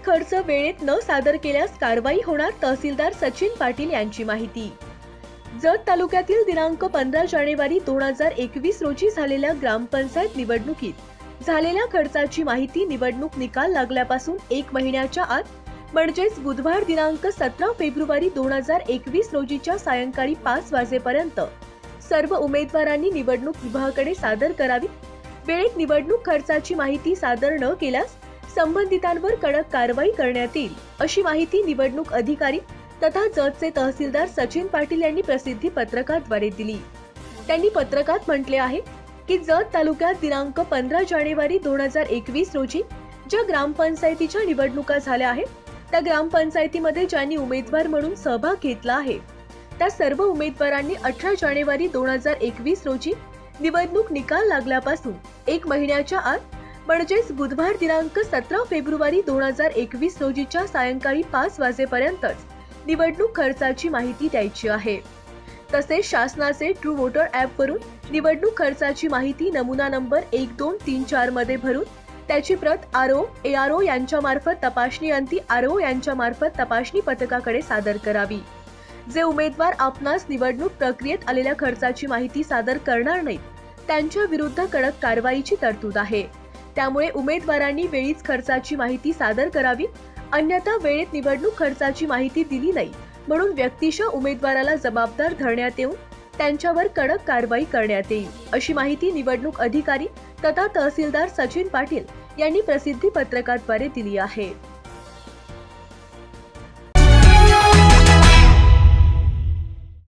खर्च वेळेत न सादर केल्यास कारवाई होणार, तहसीलदार सचिन पाटील यांची माहिती। जत तालुक्यातील दिनांक 15 जानेवारी 2021 रोजी झालेल्या ग्रामपंचायत निवडणुकीत झालेल्या खर्चाची माहिती निवडणूक निकाल लागल्यापासून 1 महिन्याच्या आत म्हणजेच बुधवार दिनांक 17 फेब्रुवारी 2021 रोजीच्या सायंकाळी 5 वाजेपर्यंत सर्व उमेदवारांनी निवडणूक विभागाकडे सादर करावी। वेळेत निवडणूक खर्चाची माहिती सादर न केल्यास संबंधितांवर कडक कारवाई करण्यात येईल, अशी माहिती निवडणूक अधिकारी तथा जतचे तहसीलदार सचिन पाटील यांनी प्रसिद्धी पत्रकाद्वारे दिली। त्यांनी पत्रकात म्हटले आहे की जत तालुक्यात दिनांक 15 जानेवारी 2021 रोजी ज्या ग्रामपंचायतीच्या निवडणुका झाल्या आहेत त्या ग्रामपंचायतीमध्ये ज्यांनी उमेदवार म्हणून सहभाग घेतला आहे त्या सर्व उमेदवारांनी 18 जानेवारी 2021 रोजी निवडणूक निकाल लागल्यापासून 1 महिन्याच्या आत म्हणजेच बुधवार दिनांक 17 फेब्रुवारी 2021 रोजीच्या सायंकाळी 5 वाजेपर्यंतच निवडणूक खर्चाची माहिती द्यायची आहे। तसेच शासनाचे ट्रू वोटर ॲप वरून निवडणूक खर्चाची माहिती नमुना नंबर 1234 मध्ये भरून त्याची प्रत ARO यांच्या मार्फत तपासणी अंती RO यांच्या मार्फत तपासणी पथकाकडे सादर करावी। जे उमेदवार आपणास निवडणूक प्रक्रियेत आलेल्या खर्चाची माहिती सादर करणार नाहीत त्यांच्या विरुद्ध कडक कारवाईची तरतूद आहे। त्यामुळे उमेदवारांनी वेळीच खर्चाची माहिती सादर करावी, अन्यथा वेळेत निवडणूक खर्चाची माहिती दिली नाही म्हणून व्यक्तिशः उमेदवाराला जबाबदार धरण्यात येऊन त्यांच्यावर कडक कारवाई करण्यात येईल, अशी माहिती निवडणूक अधिकारी तथा तहसीलदार सचिन पाटील यांनी प्रसिद्धी पत्रकाद्वारे दिली आहे।